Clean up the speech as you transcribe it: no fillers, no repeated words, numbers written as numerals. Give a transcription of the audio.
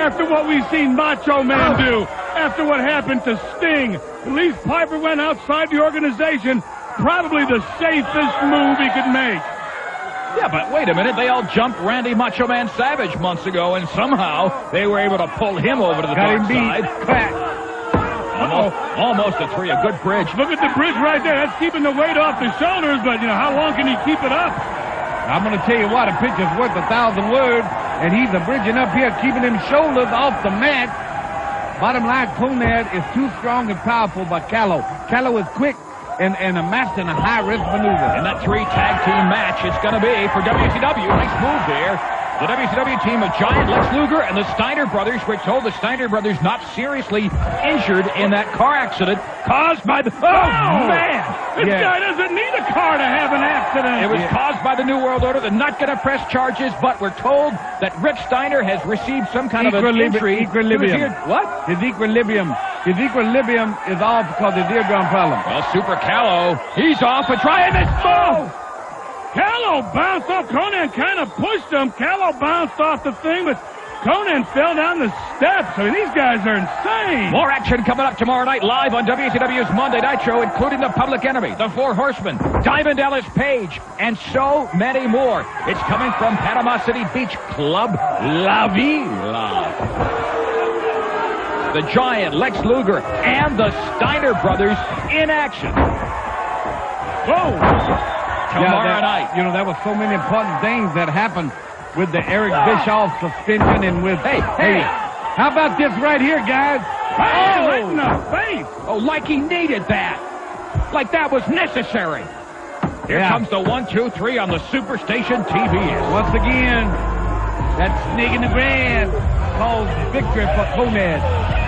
after what we've seen Macho Man do, after what happened to Sting. At least Piper went outside the organization. Probably the safest move he could make. Yeah, but wait a minute. They all jumped Randy Macho Man Savage months ago, and somehow they were able to pull him over to the dark side. Almost a 3, a good bridge. Look at the bridge right there. That's keeping the weight off the shoulders, but, you know, how long can he keep it up? I'm going to tell you what, a picture's worth 1,000 words, and he's bridging up here, keeping him shoulders off the mat. Bottom line, Konnan is too strong and powerful by Calo. Calo is quick and a master in a high-risk maneuver. In that 3-tag team match, it's going to be for WCW. Nice move there. The WCW team of Giant, Lex Luger, and the Steiner brothers. We're told the Steiner brothers not seriously injured in that car accident caused by the... Oh, man! This guy doesn't need a car to have an accident. It was caused by the New World Order. They're not going to press charges, but we're told that Rick Steiner has received some kind of an injury. Equilibrium. What? His equilibrium is off because of his eardrum problem. Well, Super Calo, he's off and trying this move. Calo bounced off. Konnan kind of pushed him. Calo bounced off the thing, but Konnan fell down the steps. I mean, these guys are insane. More action coming up tomorrow night live on WCW's Monday Night Show, including the Public Enemy, the Four Horsemen, Diamond Dallas Page, and so many more. It's coming from Panama City Beach Club La Villa. The Giant, Lex Luger, and the Steiner brothers in action. Whoa. Tomorrow night. You know, there were so many important things that happened with the Eric Bischoff suspension and with... Hey, how about this right here, guys? Right in the face. Oh, like he needed that. Like that was necessary. Here comes the 1, 2, 3 on the Superstation TBS. Once again, that snake in the grass calls victory for Konnan.